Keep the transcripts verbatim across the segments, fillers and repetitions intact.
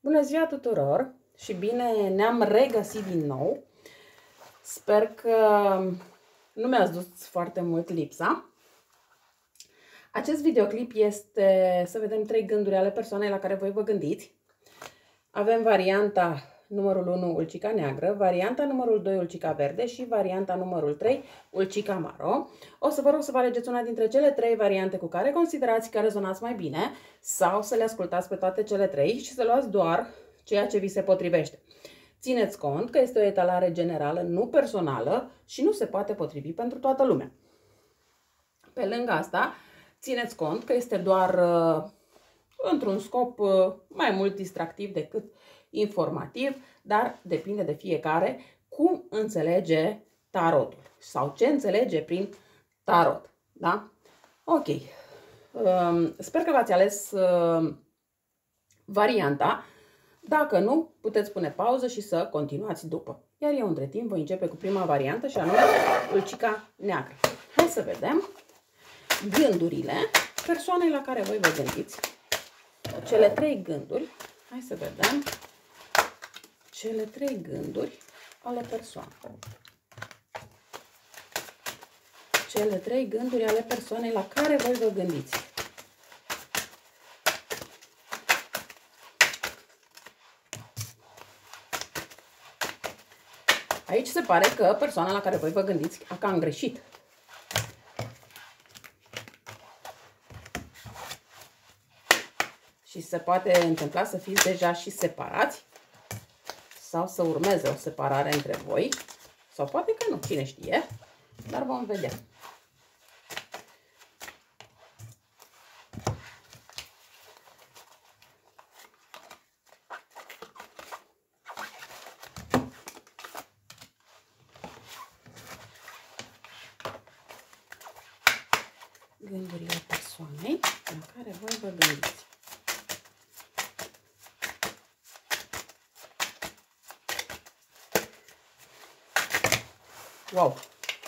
Bună ziua tuturor și bine ne-am regăsit din nou. Sper că nu mi-ați dus foarte mult lipsa. Acest videoclip este să vedem trei gânduri ale persoanei la care voi vă gândiți. Avem varianta numărul unu, ulcica neagră, varianta numărul doi, ulcica verde și varianta numărul trei, ulcica maro. O să vă rog să vă alegeți una dintre cele trei variante cu care considerați că rezonați mai bine sau să le ascultați pe toate cele trei și să luați doar ceea ce vi se potrivește. Țineți cont că este o etalare generală, nu personală și nu se poate potrivi pentru toată lumea. Pe lângă asta, țineți cont că este doar uh, într-un scop uh, mai mult distractiv decât informativ, dar depinde de fiecare cum înțelege tarotul sau ce înțelege prin tarot. Da? Ok. Uh, sper că v-ați ales uh, varianta. Dacă nu, puteți pune pauză și să continuați după. Iar eu, între timp, voi începe cu prima variantă și anume ulcica neagră. Hai să vedem gândurile persoanei la care voi vă gândiți. Cele trei gânduri. Hai să vedem cele trei gânduri ale persoanei. Cele trei gânduri ale persoanei la care voi vă gândiți. Aici se pare că persoana la care voi vă gândiți a cam greșit. Și se poate întâmpla să fiți deja și separați sau să urmeze o separare între voi. Sau poate că nu, cine știe, dar vom vedea. Gândurile persoanei la care voi vă gândiți. Wow!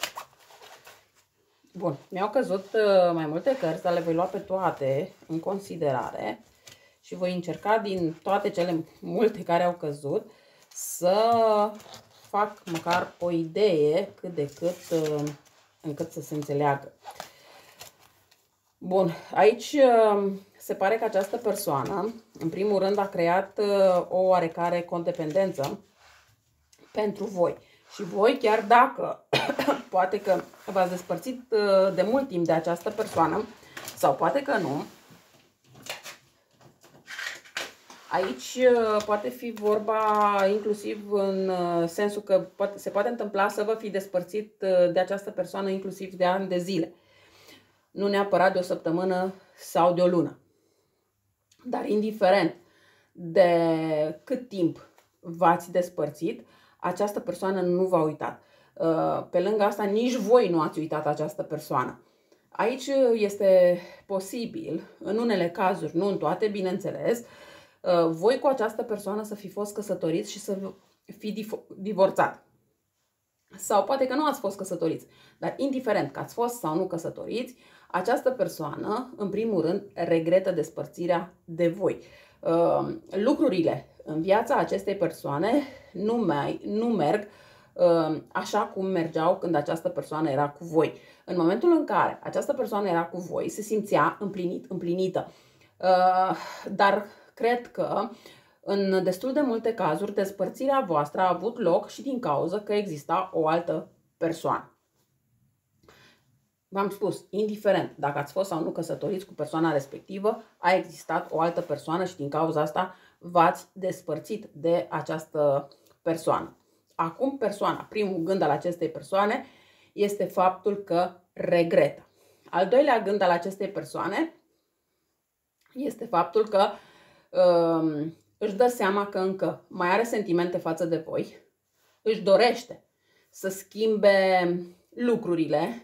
Bun, mi-au căzut mai multe cărți, dar le voi lua pe toate în considerare și voi încerca din toate cele multe care au căzut să fac măcar o idee cât de cât încât să se înțeleagă. Bun, aici se pare că această persoană, în primul rând, a creat o oarecare codependență pentru voi. Și voi, chiar dacă poate că v-ați despărțit de mult timp de această persoană, sau poate că nu, aici poate fi vorba inclusiv în sensul că poate, se poate întâmpla să vă fi despărțit de această persoană inclusiv de ani de zile. Nu neapărat de o săptămână sau de o lună. Dar indiferent de cât timp v-ați despărțit, această persoană nu v-a uitat. Pe lângă asta, nici voi nu ați uitat această persoană. Aici este posibil, în unele cazuri, nu în toate, bineînțeles, voi cu această persoană să fi fost căsătoriți și să fi divorțat. Sau poate că nu ați fost căsătoriți, dar indiferent că ați fost sau nu căsătoriți, această persoană, în primul rând, regretă despărțirea de voi. Uh, lucrurile în viața acestei persoane nu, mai, nu merg uh, așa cum mergeau când această persoană era cu voi. În momentul în care această persoană era cu voi, se simțea împlinit, împlinită. Uh, dar cred că în destul de multe cazuri, despărțirea voastră a avut loc și din cauza că exista o altă persoană. V-am spus, indiferent dacă ați fost sau nu căsătoriți cu persoana respectivă, a existat o altă persoană și din cauza asta v-ați despărțit de această persoană. Acum persoana, primul gând al acestei persoane este faptul că regretă. Al doilea gând al acestei persoane este faptul că um, își dă seama că încă mai are sentimente față de voi, își dorește să schimbe lucrurile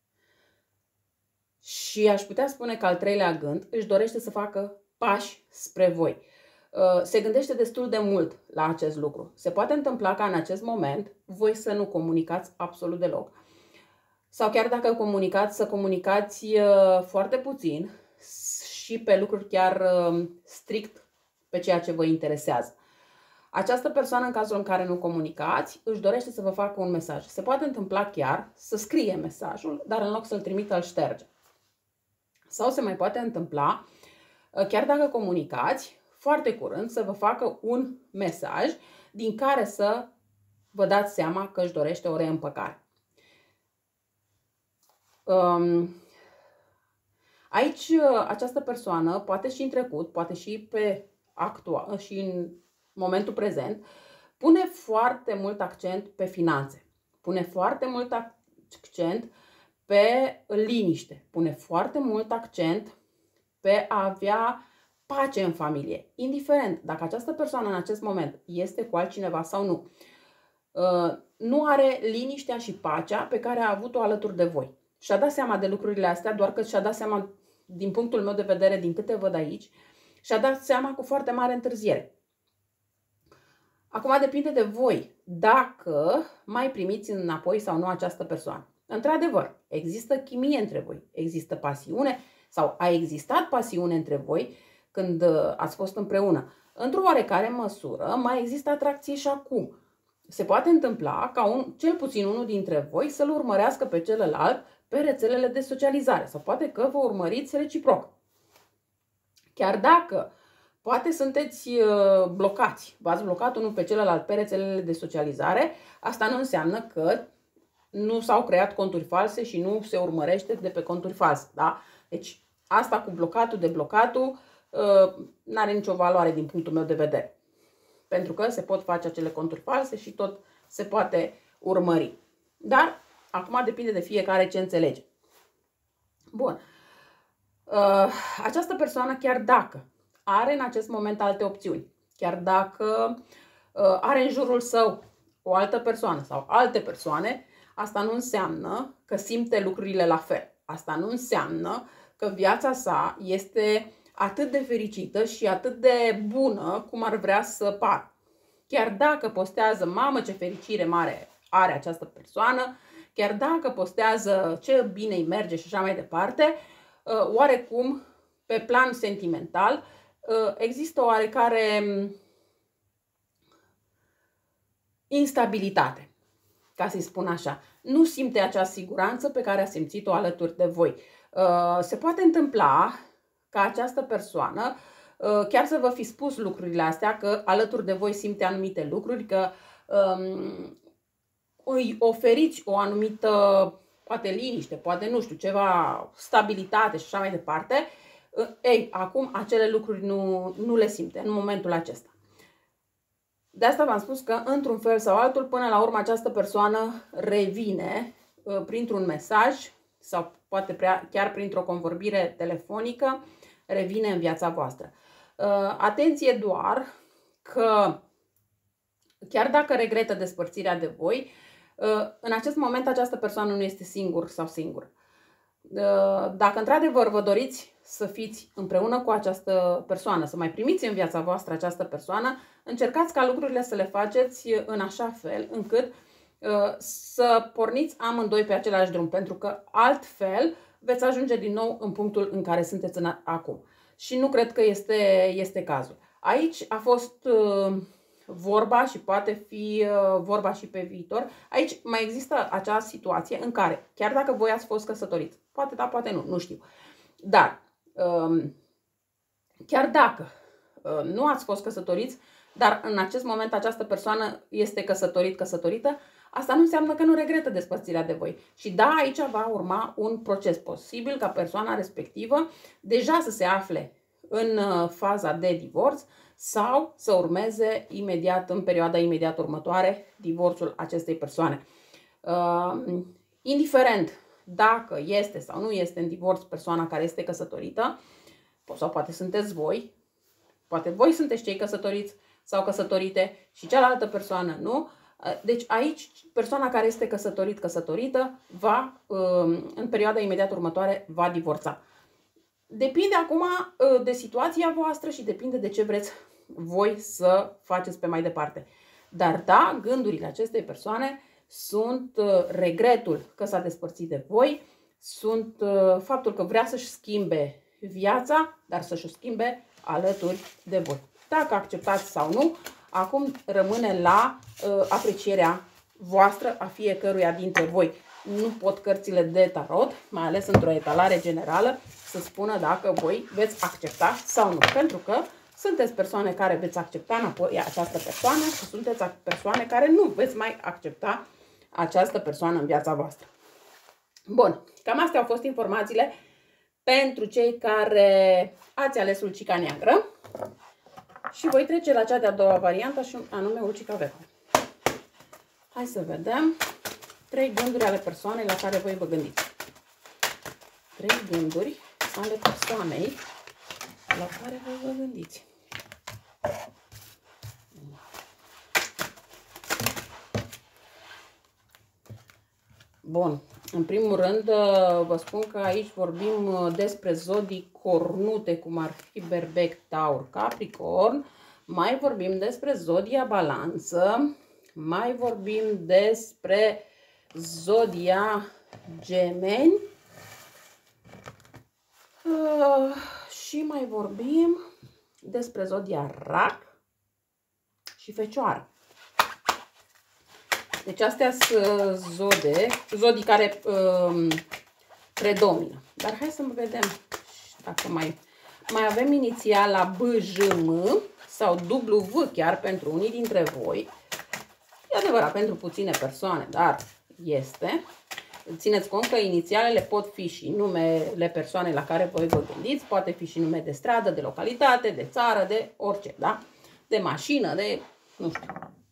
și aș putea spune că al treilea gând își dorește să facă pași spre voi. Se gândește destul de mult la acest lucru. Se poate întâmpla ca în acest moment voi să nu comunicați absolut deloc. Sau chiar dacă comunicați, să comunicați foarte puțin și pe lucruri chiar strict pe ceea ce vă interesează. Această persoană, în cazul în care nu comunicați, își dorește să vă facă un mesaj. Se poate întâmpla chiar să scrie mesajul, dar în loc să-l trimită, îl șterge. Sau se mai poate întâmpla, chiar dacă comunicați, foarte curând să vă facă un mesaj din care să vă dați seama că își dorește o reîmpăcare. Aici, această persoană, poate și în trecut, poate și pe actual și în momentul prezent, pune foarte mult accent pe finanțe, pune foarte mult accent pe liniște, pune foarte mult accent pe a avea pace în familie, indiferent dacă această persoană în acest moment este cu altcineva sau nu. Nu are liniștea și pacea pe care a avut-o alături de voi. Și-a dat seama de lucrurile astea, doar că și-a dat seama, din punctul meu de vedere, din câte văd aici, și-a dat seama cu foarte mare întârziere. Acum depinde de voi dacă mai primiți înapoi sau nu această persoană. Într-adevăr, există chimie între voi, există pasiune sau a existat pasiune între voi când ați fost împreună. Într-o oarecare măsură mai există atracție și acum. Se poate întâmpla ca un, cel puțin unul dintre voi să-l urmărească pe celălalt pe rețelele de socializare sau poate că vă urmăriți reciproc. Chiar dacă poate sunteți blocați, v-ați blocat unul pe celălalt pe rețelele de socializare, asta nu înseamnă că nu s-au creat conturi false și nu se urmărește de pe conturi false. Da? Deci asta cu blocatul, deblocatul, nu are nicio valoare din punctul meu de vedere. Pentru că se pot face acele conturi false și tot se poate urmări. Dar acum depinde de fiecare ce înțelege. Bun. Această persoană, chiar dacă are în acest moment alte opțiuni, chiar dacă are în jurul său o altă persoană sau alte persoane, asta nu înseamnă că simte lucrurile la fel. Asta nu înseamnă că viața sa este atât de fericită și atât de bună cum ar vrea să pară. Chiar dacă postează, mamă ce fericire mare are această persoană, chiar dacă postează ce bine îi merge și așa mai departe, oarecum pe plan sentimental există o oarecare instabilitate, ca să-i spun așa. Nu simte acea siguranță pe care a simțit-o alături de voi. Se poate întâmpla ca această persoană chiar să vă fi spus lucrurile astea, că alături de voi simte anumite lucruri, că um, îi oferiți o anumită, poate liniște, poate nu știu, ceva stabilitate și așa mai departe. Ei, acum acele lucruri nu, nu le simte în momentul acesta. De asta v-am spus că într-un fel sau altul, până la urmă această persoană revine uh, printr-un mesaj sau poate prea, chiar printr-o convorbire telefonică, revine în viața voastră. Uh, atenție doar că chiar dacă regretă despărțirea de voi, uh, în acest moment această persoană nu este singur sau singură. Uh, dacă într-adevăr vă doriți să fiți împreună cu această persoană, să mai primiți în viața voastră această persoană, încercați ca lucrurile să le faceți în așa fel încât uh, să porniți amândoi pe același drum, pentru că altfel veți ajunge din nou în punctul în care sunteți în acum. Și nu cred că este, este cazul. Aici a fost uh, vorba și poate fi uh, vorba și pe viitor. Aici mai există acea situație în care, chiar dacă voi ați fost căsătoriți, poate da, poate nu, nu știu. Dar, uh, chiar dacă uh, nu ați fost căsătoriți, dar în acest moment această persoană este căsătorit, căsătorită, asta nu înseamnă că nu regretă despărțirea de voi. Și da, aici va urma un proces posibil ca persoana respectivă deja să se afle în faza de divorț sau să urmeze imediat, în perioada imediat următoare, divorțul acestei persoane. Uh, indiferent dacă este sau nu este în divorț persoana care este căsătorită, sau poate sunteți voi, poate voi sunteți cei căsătoriți sau căsătorite și cealaltă persoană nu. Deci aici persoana care este căsătorit, căsătorită, va, în perioada imediat următoare, va divorța. Depinde acum de situația voastră și depinde de ce vreți voi să faceți pe mai departe. Dar da, gândurile acestei persoane sunt regretul că s-a despărțit de voi, sunt faptul că vrea să-și schimbe viața, dar să-și o schimbe alături de voi. Dacă acceptați sau nu, acum rămâne la uh, aprecierea voastră a fiecăruia dintre voi. Nu pot cărțile de tarot, mai ales într-o etalare generală, să spună dacă voi veți accepta sau nu. Pentru că sunteți persoane care veți accepta înapoi această persoană și sunteți persoane care nu veți mai accepta această persoană în viața voastră. Bun, cam astea au fost informațiile pentru cei care ați ales ulcica neagră. Și voi trece la cea de-a doua variantă, și anume ulcica verde. Hai să vedem trei gânduri ale persoanei la care voi vă gândiți. Trei gânduri ale persoanei la care voi vă gândiți. Bun, în primul rând vă spun că aici vorbim despre zodii cornute, cum ar fi Berbec, Taur, Capricorn. Mai vorbim despre zodia Balanță. Mai vorbim despre zodia Gemeni. Uh, și mai vorbim despre zodia Rac și Fecioară. Deci astea sunt zode, zodii care um, predomină. Dar hai să vedem dacă mai, mai avem inițiala B J M sau W V chiar pentru unii dintre voi. E adevărat, pentru puține persoane, dar este. Țineți cont că inițialele pot fi și numele persoanei la care voi vă gândiți, poate fi și nume de stradă, de localitate, de țară, de orice, da? De mașină, de, nu știu,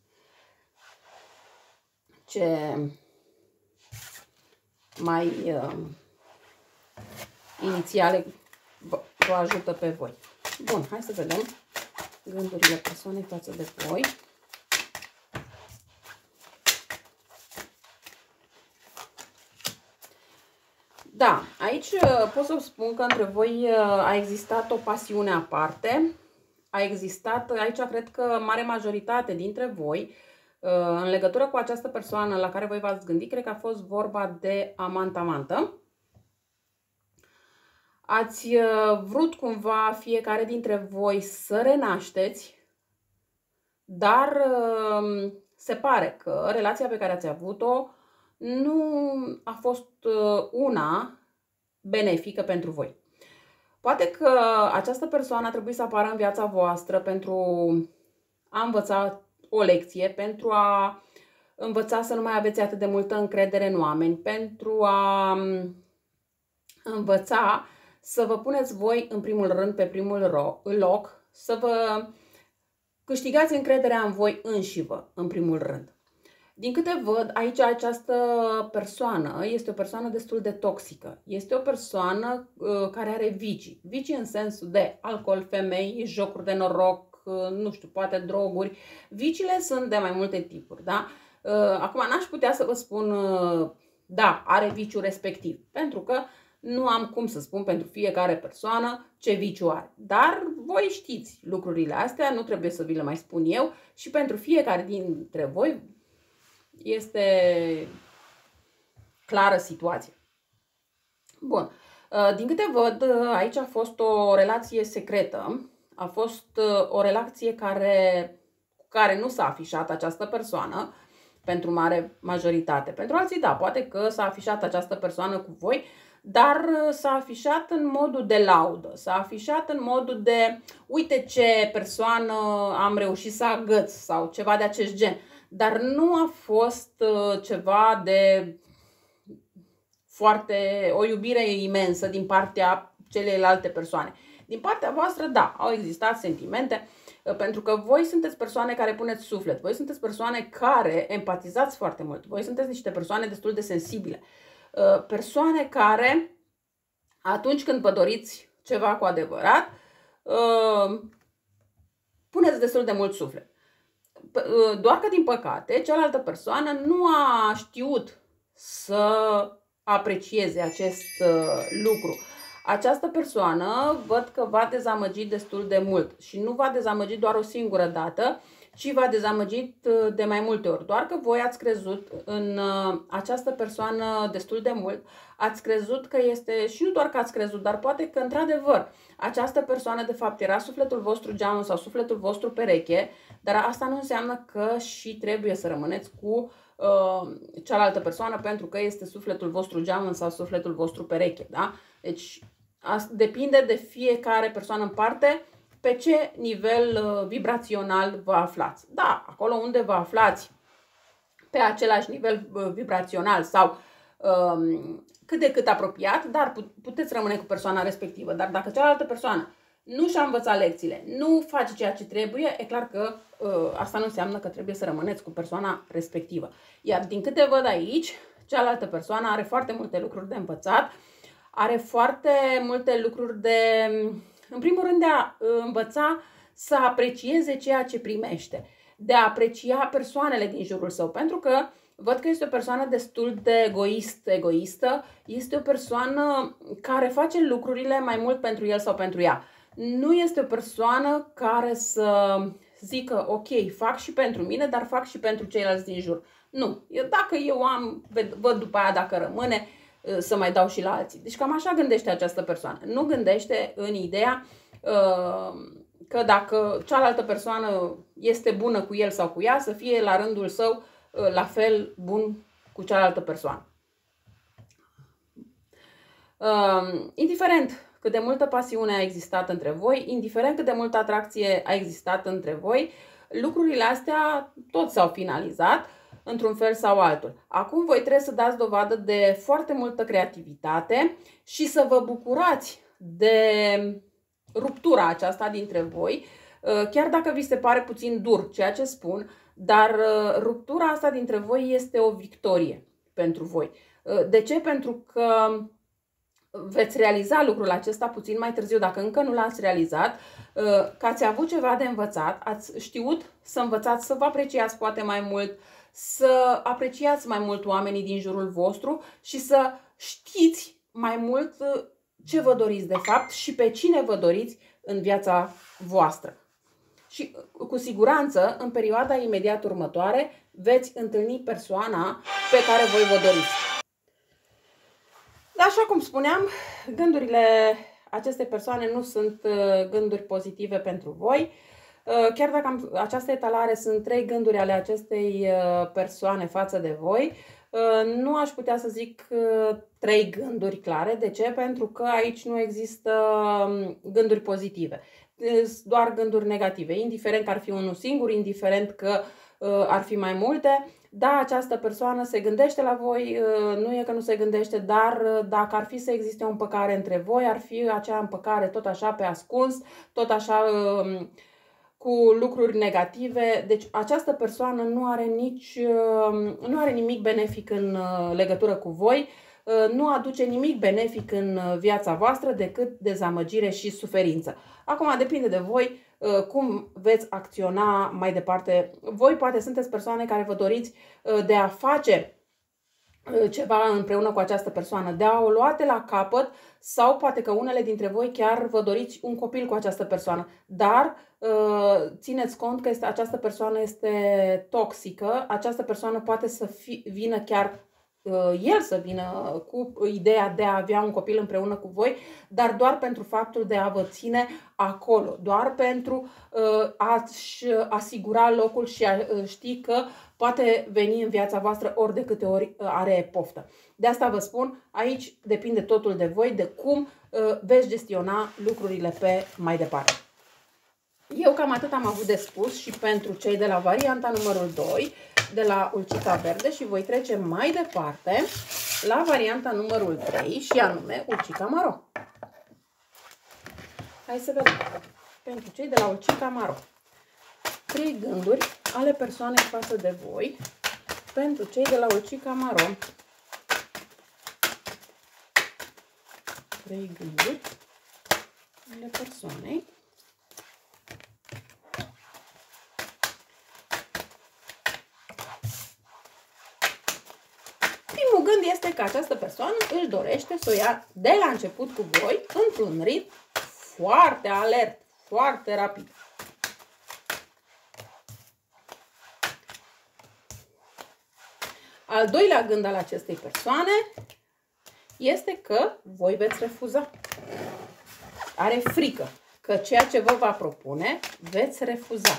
ce mai uh, inițiale vă, vă ajută pe voi. Bun, hai să vedem gândurile persoanei față de voi. Da, aici pot să spun că între voi a existat o pasiune aparte. A existat, aici cred că mare majoritate dintre voi, în legătură cu această persoană la care voi v-ați gândit, cred că a fost vorba de amant-amantă. Ați vrut cumva fiecare dintre voi să renașteți, dar se pare că relația pe care ați avut-o nu a fost una benefică pentru voi. Poate că această persoană a trebuit să apară în viața voastră pentru a învăța o lecție, pentru a învăța să nu mai aveți atât de multă încredere în oameni, pentru a învăța să vă puneți voi în primul rând pe primul loc, să vă câștigați încrederea în voi înșivă în primul rând. Din câte văd, aici această persoană este o persoană destul de toxică. Este o persoană uh, care are vicii. Vicii în sensul de alcool, femei, jocuri de noroc, uh, nu știu, poate droguri. Viciile sunt de mai multe tipuri, da? Uh, acum n-aș putea să vă spun, uh, da, are viciul respectiv, pentru că nu am cum să spun pentru fiecare persoană ce viciu are. Dar voi știți lucrurile astea, nu trebuie să vi le mai spun eu și pentru fiecare dintre voi este clară situația. Bun. Din câte văd, aici a fost o relație secretă. A fost o relație care, cu care nu s-a afișat această persoană pentru mare majoritate. Pentru alții, da, poate că s-a afișat această persoană cu voi, dar s-a afișat în modul de laudă. S-a afișat în modul de uite ce persoană am reușit să agăț sau ceva de acest gen. Dar nu a fost ceva de foarte, o iubire imensă din partea celelalte persoane. Din partea voastră, da, au existat sentimente, pentru că voi sunteți persoane care puneți suflet, voi sunteți persoane care empatizați foarte mult, voi sunteți niște persoane destul de sensibile, persoane care, atunci când vă doriți ceva cu adevărat, puneți destul de mult suflet. Doar că, din păcate, cealaltă persoană nu a știut să aprecieze acest lucru. Această persoană văd că v-a dezamăgit destul de mult și nu v-a dezamăgit doar o singură dată, și v-a dezamăgit de mai multe ori. Doar că voi ați crezut în această persoană destul de mult, ați crezut că este, și nu doar că ați crezut, dar poate că într-adevăr această persoană de fapt era sufletul vostru geamăn sau sufletul vostru pereche, dar asta nu înseamnă că și trebuie să rămâneți cu uh, cealaltă persoană pentru că este sufletul vostru geamăn sau sufletul vostru pereche, da? Deci depinde de fiecare persoană în parte pe ce nivel uh, vibrațional vă aflați. Da, acolo unde vă aflați pe același nivel uh, vibrațional sau uh, cât de cât apropiat, dar puteți rămâne cu persoana respectivă. Dar dacă cealaltă persoană nu și-a învățat lecțiile, nu face ceea ce trebuie, e clar că uh, asta nu înseamnă că trebuie să rămâneți cu persoana respectivă. Iar din câte văd aici, cealaltă persoană are foarte multe lucruri de învățat, are foarte multe lucruri de, în primul rând, de a învăța să aprecieze ceea ce primește, de a aprecia persoanele din jurul său, pentru că văd că este o persoană destul de egoist, egoistă, este o persoană care face lucrurile mai mult pentru el sau pentru ea. Nu este o persoană care să zică, ok, fac și pentru mine, dar fac și pentru ceilalți din jur. Nu, eu, dacă eu am, văd după aia dacă rămâne, să mai dau și la alții. Deci cam așa gândește această persoană. Nu gândește în ideea uh, că dacă cealaltă persoană este bună cu el sau cu ea, să fie la rândul său uh, la fel bun cu cealaltă persoană. Uh, indiferent cât de multă pasiune a existat între voi, indiferent cât de multă atracție a existat între voi, lucrurile astea tot s-au finalizat într-un fel sau altul. Acum voi trebuie să dați dovadă de foarte multă creativitate și să vă bucurați de ruptura aceasta dintre voi, chiar dacă vi se pare puțin dur ceea ce spun, dar ruptura asta dintre voi este o victorie pentru voi. De ce? Pentru că veți realiza lucrul acesta puțin mai târziu, dacă încă nu l-ați realizat, că ați avut ceva de învățat, ați știut să învățați, să vă apreciați poate mai mult, să apreciați mai mult oamenii din jurul vostru și să știți mai mult ce vă doriți de fapt și pe cine vă doriți în viața voastră. Și cu siguranță, în perioada imediat următoare, veți întâlni persoana pe care voi vă doriți. Dar așa cum spuneam, gândurile acestei persoane nu sunt gânduri pozitive pentru voi. Chiar dacă am, această etalare sunt trei gânduri ale acestei persoane față de voi, nu aș putea să zic trei gânduri clare. De ce? Pentru că aici nu există gânduri pozitive. Sunt doar gânduri negative, indiferent că ar fi unul singur, indiferent că ar fi mai multe. Da, această persoană se gândește la voi, nu e că nu se gândește, dar dacă ar fi să existe o împăcare între voi, ar fi acea împăcare tot așa pe ascuns, tot așa cu lucruri negative. Deci această persoană nu are, nici, nu are nimic benefic în legătură cu voi, nu aduce nimic benefic în viața voastră decât dezamăgire și suferință. Acum depinde de voi cum veți acționa mai departe. Voi poate sunteți persoane care vă doriți de a face ceva împreună cu această persoană, de a o lua de la capăt, sau poate că unele dintre voi chiar vă doriți un copil cu această persoană, dar țineți cont că este, această persoană este toxică, această persoană poate să fi, vină chiar el să vină cu ideea de a avea un copil împreună cu voi, dar doar pentru faptul de a vă ține acolo, doar pentru a-și asigura locul și a ști că poate veni în viața voastră ori de câte ori are poftă. De asta vă spun, aici depinde totul de voi, de cum veți gestiona lucrurile pe mai departe. Eu cam atât am avut de spus și pentru cei de la varianta numărul doi, de la Ulcica Verde, și voi trece mai departe la varianta numărul trei și anume Ulcica Maro. Hai să vedem. Pentru cei de la Ulcica Maro. Trei gânduri ale persoanei față de voi. Pentru cei de la Ulcica Maro. Trei gânduri ale persoanei. Primul gând este că această persoană își dorește să o ia de la început cu voi într-un ritm foarte alert, foarte rapid. Al doilea gând al acestei persoane este că voi veți refuza. Are frică că ceea ce vă va propune veți refuza.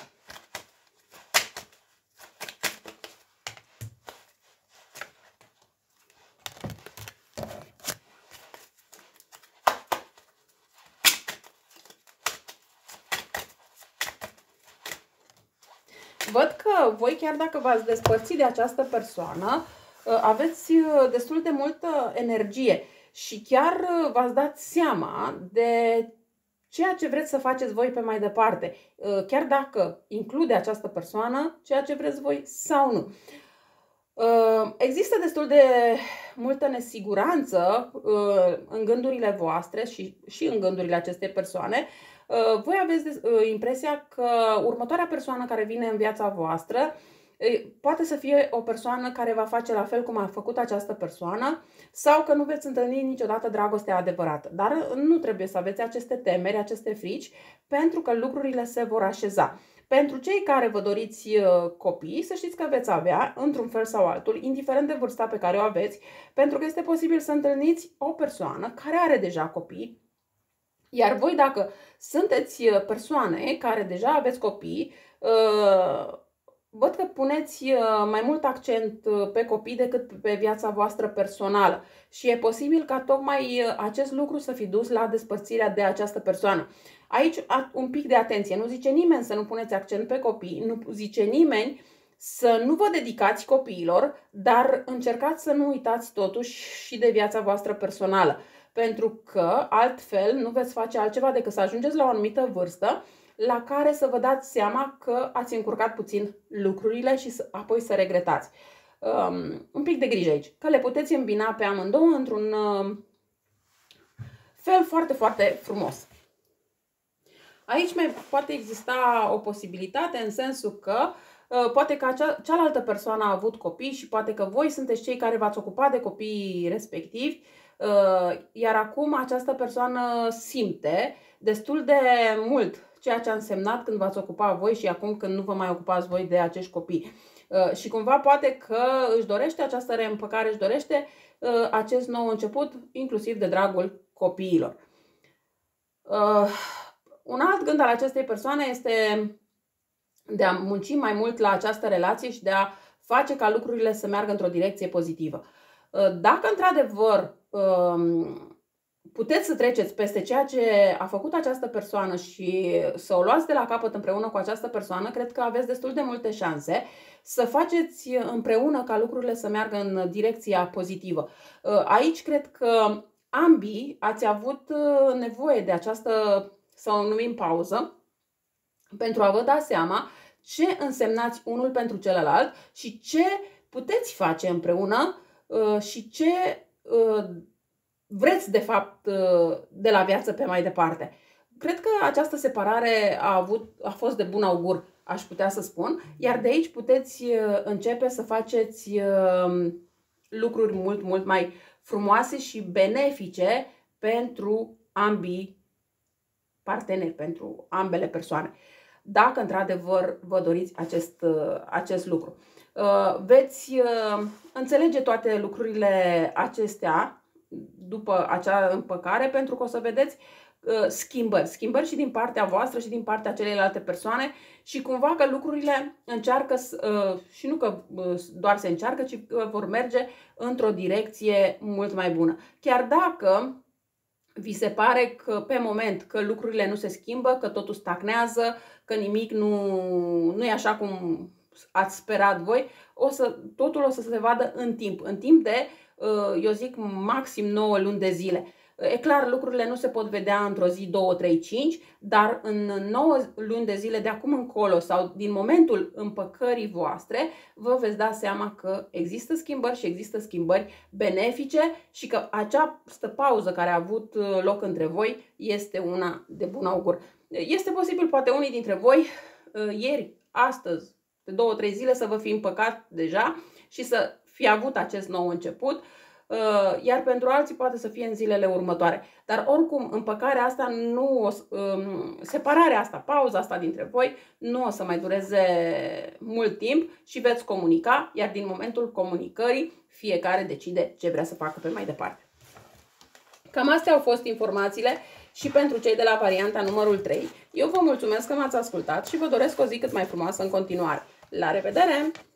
Văd că voi, chiar dacă v-ați despărțit de această persoană, aveți destul de multă energie și chiar v-ați dat seama de ceea ce vreți să faceți voi pe mai departe, chiar dacă include această persoană ceea ce vreți voi sau nu. Există destul de multă nesiguranță în gândurile voastre și, și în gândurile acestei persoane. Voi aveți impresia că următoarea persoană care vine în viața voastră poate să fie o persoană care va face la fel cum a făcut această persoană sau că nu veți întâlni niciodată dragostea adevărată. Dar nu trebuie să aveți aceste temeri, aceste frici, pentru că lucrurile se vor așeza. Pentru cei care vă doriți copii, să știți că veți avea, într-un fel sau altul, indiferent de vârsta pe care o aveți, pentru că este posibil să întâlniți o persoană care are deja copii. Iar voi, dacă sunteți persoane care deja aveți copii, văd că puneți mai mult accent pe copii decât pe viața voastră personală. Și e posibil ca tocmai acest lucru să fi dus la despărțirea de această persoană. Aici un pic de atenție. Nu zice nimeni să nu puneți accent pe copii, nu zice nimeni să nu vă dedicați copiilor, dar încercați să nu uitați totuși și de viața voastră personală. Pentru că altfel nu veți face altceva decât să ajungeți la o anumită vârstă la care să vă dați seama că ați încurcat puțin lucrurile și să, apoi să regretați. Um, un pic de grijă aici, că le puteți îmbina pe amândouă într-un uh, fel foarte, foarte frumos. Aici mai poate exista o posibilitate în sensul că uh, poate că acea, cealaltă persoană a avut copii și poate că voi sunteți cei care v-ați ocupat de copiii respectivi, uh, iar acum această persoană simte destul de mult ceea ce a însemnat când v-ați ocupat voi și acum când nu vă mai ocupați voi de acești copii. Uh, și cumva poate că își dorește această reîmpăcare, își dorește uh, acest nou început, inclusiv de dragul copiilor. Uh, un alt gând al acestei persoane este de a munci mai mult la această relație și de a face ca lucrurile să meargă într-o direcție pozitivă. Uh, dacă într-adevăr uh, puteți să treceți peste ceea ce a făcut această persoană și să o luați de la capăt împreună cu această persoană, cred că aveți destul de multe șanse să faceți împreună ca lucrurile să meargă în direcția pozitivă. Aici cred că ambii ați avut nevoie de această, să o numim pauză, pentru a vă da seama ce însemnați unul pentru celălalt și ce puteți face împreună și ce vreți, de fapt, de la viață pe mai departe. Cred că această separare a, avut, a fost de bun augur, aș putea să spun, iar de aici puteți începe să faceți lucruri mult, mult mai frumoase și benefice pentru ambii parteneri, pentru ambele persoane, dacă într-adevăr vă doriți acest, acest lucru. Veți înțelege toate lucrurile acestea după acea împăcare, pentru că o să vedeți uh, schimbări, schimbări și din partea voastră și din partea celelalte persoane și cumva că lucrurile încearcă, uh, și nu că uh, doar se încearcă, ci că vor merge într-o direcție mult mai bună. Chiar dacă vi se pare că pe moment că lucrurile nu se schimbă, că totul stagnează, că nimic nu, nu e așa cum ați sperat voi, o să, totul o să se vadă în timp, în timp de, eu zic, maxim nouă luni de zile. E clar, lucrurile nu se pot vedea într-o zi, două, trei, cinci, dar în nouă luni de zile de acum încolo sau din momentul împăcării voastre, vă veți da seama că există schimbări și există schimbări benefice și că această pauză care a avut loc între voi este una de bun augur. Este posibil, poate unii dintre voi, ieri, astăzi, de două, trei zile să vă fi împăcat deja și să fi avut acest nou început. iar pentru alții poate să fie în zilele următoare. Dar oricum, împăcarea asta nu o, separarea asta, pauza asta dintre voi nu o să mai dureze mult timp și veți comunica, iar din momentul comunicării fiecare decide ce vrea să facă pe mai departe. Cam astea au fost informațiile și pentru cei de la varianta numărul trei. Eu vă mulțumesc că m-ați ascultat și vă doresc o zi cât mai frumoasă în continuare. La revedere!